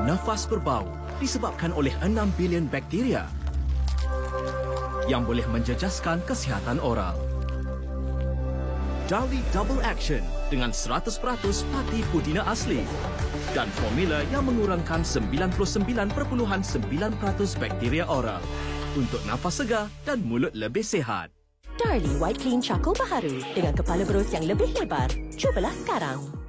nafas berbau disebabkan oleh 6 bilion bakteria yang boleh menjejaskan kesihatan oral. Darlie Double Action dengan 100% pati pudina asli dan formula yang mengurangkan 99.9% bakteria oral untuk nafas segar dan mulut lebih sihat. Darlie White Clean Charcoal baharu dengan kepala berus yang lebih lebar. Cubalah sekarang.